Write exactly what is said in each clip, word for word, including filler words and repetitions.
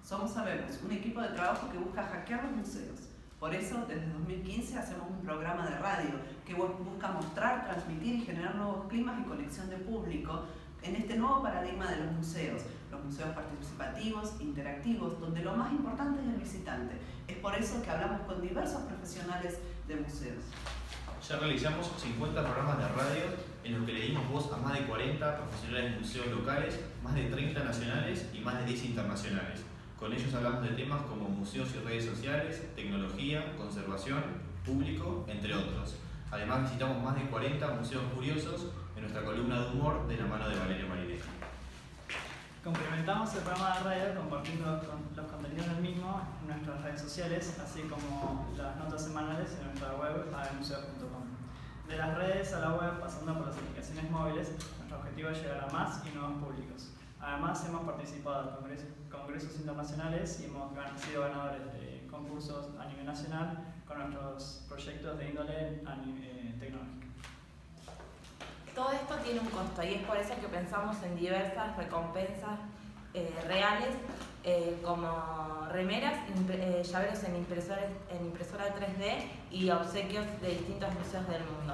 Somos Habemos, un equipo de trabajo que busca hackear los museos. Por eso, desde dos mil quince hacemos un programa de radio que busca mostrar, transmitir y generar nuevos climas y conexión de público en este nuevo paradigma de los museos, los museos participativos, interactivos, donde lo más importante es el visitante. Es por eso que hablamos con diversos profesionales de museos. Ya realizamos cincuenta programas de radio en los que le dimos voz a más de cuarenta profesionales de museos locales, más de treinta nacionales y más de diez internacionales. Con ellos hablamos de temas como museos y redes sociales, tecnología, conservación, público, entre otros. Además visitamos más de cuarenta museos curiosos en nuestra columna de humor de la mano de Valerio Marinetti. Complementamos el programa de radio compartiendo los contenidos del mismo en nuestras redes sociales, así como las notas semanales en nuestra web habemmuseos punto com. De las redes a la web, pasando por las aplicaciones móviles, nuestro objetivo es llegar a más y nuevos públicos. Además, hemos participado en congresos, congresos internacionales y hemos sido ganadores de concursos a nivel nacional con nuestros proyectos de índole eh, tecnológica. Todo esto tiene un costo y es por eso que pensamos en diversas recompensas eh, reales eh, como remeras, eh, llaveros en, en impresora tres D y obsequios de distintos museos del mundo.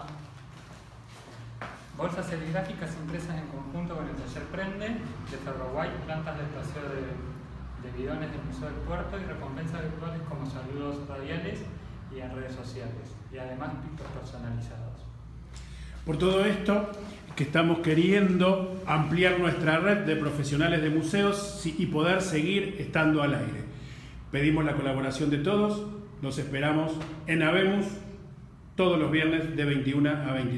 Bolsas serigráficas impresas en conjunto con el taller Prende de Ferroguay, plantas de paseo de, de bidones del Museo del Puerto y recompensas virtuales como saludos radiales y en redes sociales, y además pictos personalizados. Por todo esto que estamos queriendo ampliar nuestra red de profesionales de museos y poder seguir estando al aire. Pedimos la colaboración de todos, los esperamos en Habemos todos los viernes de veintiuna a veintitrés.